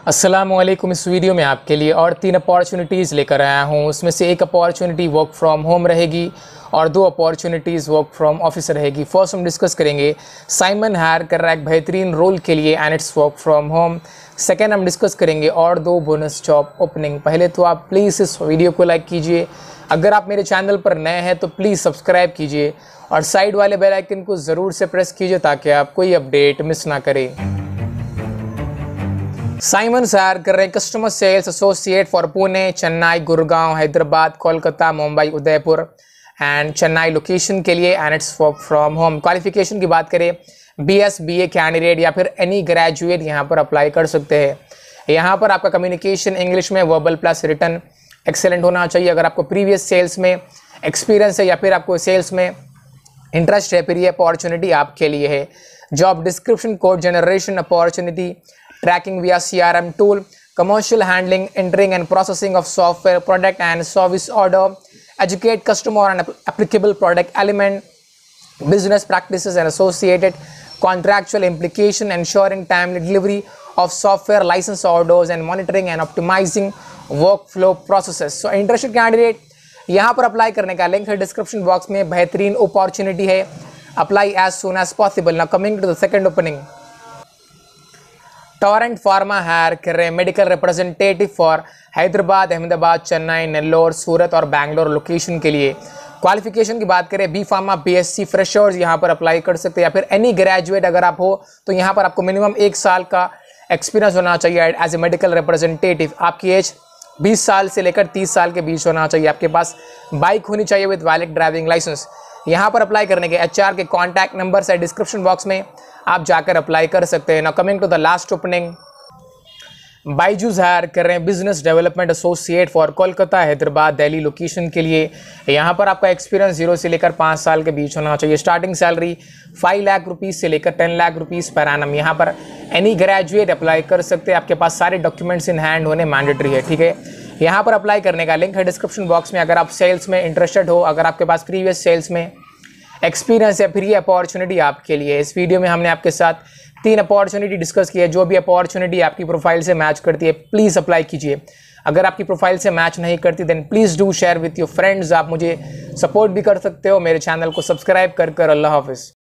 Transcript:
अस्सलामुअलैकुम। इस वीडियो में आपके लिए और 3 अपॉर्चुनिटीज़ लेकर आया हूँ। उसमें से एक अपॉर्चुनिटी वर्क फ्रॉम होम रहेगी और 2 अपॉर्चुनिटीज़ वर्क फ्रॉम ऑफिस रहेगी। फर्स्ट हम डिस्कस करेंगे साइमन हायर कर रहा है एक बेहतरीन रोल के लिए and it's work from home. Second हम डिस्कस करेंगे और 2 बोनस जॉब ओपनिंग। पहले तो आप प्लीज़ इस वीडियो को लाइक कीजिए, अगर आप मेरे चैनल पर नए हैं तो प्लीज़ सब्सक्राइब कीजिए और साइड वाले बेल आइकन को ज़रूर से प्रेस कीजिए ताकि आप कोई अपडेट मिस ना करें। साइमन हायर कर रहे हैं customer sales associate for Pune, Chennai, Gurgaon, Hyderabad, Kolkata, Mumbai, Udaipur and Chennai location के लिए and it's work from home. Qualification की बात करें BS BA कैंडिडेट या फिर एनी ग्रेजुएट यहाँ पर अप्लाई कर सकते हैं। यहाँ पर आपका कम्युनिकेशन इंग्लिश में वर्बल प्लस रिटन एक्सेलेंट होना चाहिए। अगर आपको प्रीवियस सेल्स में एक्सपीरियंस है या फिर आपको सेल्स में इंटरेस्ट है फिर ये अपॉर्चुनिटी आपके लिए है। Job description code generation opportunity, tracking via CRM tool, commercial handling, entering and processing of software, product and service order, educate customer on applicable product element, business practices and associated contractual implication, ensuring timely delivery of software license orders and monitoring and optimizing workflow processes. So interested candidate यहाँ पर apply करने का link है description box में। बेहतरीन opportunity है, apply as soon as possible. Now coming to the second opening, Torrent Pharma hire कर रहे हैं medical representative for Hyderabad, Ahmedabad, Chennai, Nellore, Surat और बैंगलोर लोकेशन के लिए। क्वालिफिकेशन की बात करें बी फार्मा BSc फ्रेशर्स यहाँ पर अप्लाई कर सकते हैं या फिर एनी ग्रेजुएट अगर आप हो तो यहाँ पर आपको मिनिमम 1 साल का एक्सपीरियंस होना चाहिए एज ए मेडिकल रिप्रेजेंटेटिव। आपकी एज 20 साल से लेकर 30 साल के बीच होना चाहिए। आपके पास बाइक होनी चाहिए विद वैलिड ड्राइविंग लाइसेंस। यहाँ पर अप्लाई करने के HR के कॉन्टैक्ट नंबर्स है डिस्क्रिप्शन बॉक्स में, आप जाकर अप्लाई कर सकते हैं। Now coming to the last opening, Byju's hire कर रहे हैं business development associate for Kolkata, Hyderabad, Delhi location के लिए। यहाँ पर आपका एक्सपीरियंस 0 से लेकर 5 साल के बीच होना चाहिए। स्टार्टिंग सैलरी 5 लाख रुपीज़ से लेकर 10 लाख रुपीज़ पर एनम। यहाँ पर एनी ग्रेजुएट अप्लाई कर सकते हैं, आपके पास सारे डॉक्यूमेंट्स इन हैंड होने मैंडेटरी है, ठीक है। यहाँ पर अप्लाई करने का लिंक है डिस्क्रिप्शन बॉक्स में। अगर आप सेल्स में इंटरेस्टेड हो, अगर आपके पास प्रीवियस सेल्स में एक्सपीरियंस है फिर ये अपॉर्चुनिटी आपके लिए। इस वीडियो में हमने आपके साथ 3 अपॉर्चुनिटी डिस्कस की है। जो भी अपॉर्चुनिटी आपकी प्रोफाइल से मैच करती है प्लीज़ अप्लाई कीजिए। अगर आपकी प्रोफाइल से मैच नहीं करती then please do share with your friends. आप मुझे सपोर्ट भी कर सकते हो मेरे चैनल को सब्सक्राइब कर। अल्लाह हाफिज़।